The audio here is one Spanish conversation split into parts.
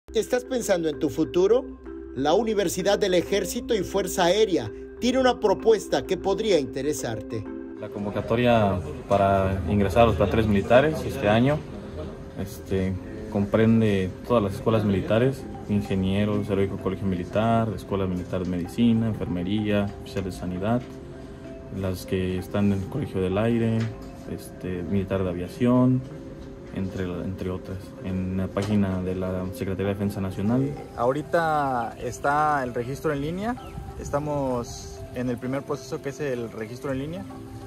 ¿Estás pensando en tu futuro? La Universidad del Ejército y Fuerza Aérea tiene una propuesta que podría interesarte. La convocatoria para ingresar a los planteles militares este año comprende todas las escuelas militares, ingenieros, Heroico Colegio Militar, Escuela Militar de Medicina, Enfermería, oficiales de Sanidad, las que están en el Colegio del Aire, Militar de Aviación, entre otras, en la página de la Secretaría de Defensa Nacional. Ahorita está el registro en línea, estamos en el primer proceso, que es el registro en línea,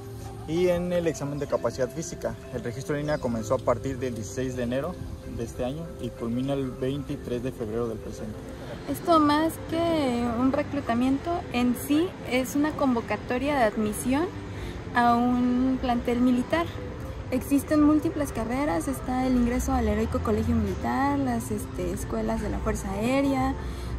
y en el examen de capacidad física. El registro en línea comenzó a partir del 16 de enero de este año y culmina el 23 de febrero del presente. Esto, más que un reclutamiento en sí, es una convocatoria de admisión a un plantel militar. Existen múltiples carreras, está el ingreso al Heroico Colegio Militar, las escuelas de la Fuerza Aérea,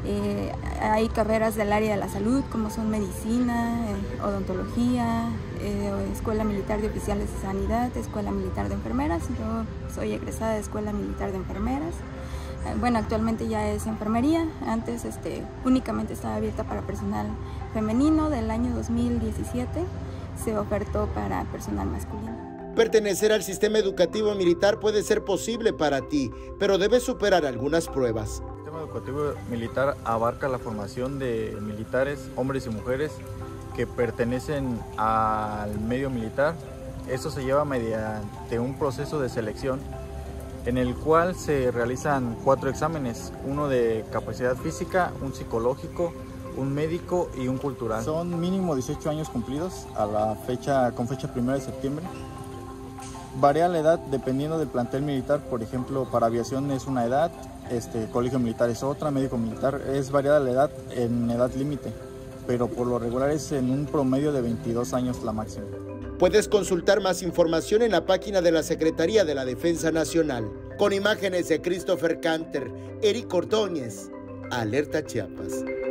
hay carreras del área de la salud como son medicina, odontología, Escuela Militar de Oficiales de Sanidad, Escuela Militar de Enfermeras. Yo soy egresada de Escuela Militar de Enfermeras. Bueno, actualmente ya es enfermería, antes únicamente estaba abierta para personal femenino. Del año 2017 se ofertó para personal masculino. Pertenecer al sistema educativo militar puede ser posible para ti, pero debes superar algunas pruebas. El sistema educativo militar abarca la formación de militares, hombres y mujeres, que pertenecen al medio militar. Eso se lleva mediante un proceso de selección en el cual se realizan 4 exámenes, uno de capacidad física, un psicológico, un médico y un cultural. Son mínimo 18 años cumplidos a la fecha, con fecha 1 de septiembre. Varía la edad dependiendo del plantel militar. Por ejemplo, para aviación es una edad, colegio militar es otra, médico militar es variada la edad en edad límite, pero por lo regular es en un promedio de 22 años la máxima. Puedes consultar más información en la página de la Secretaría de la Defensa Nacional. Con imágenes de Christopher Canter, Eric Ordóñez, Alerta Chiapas.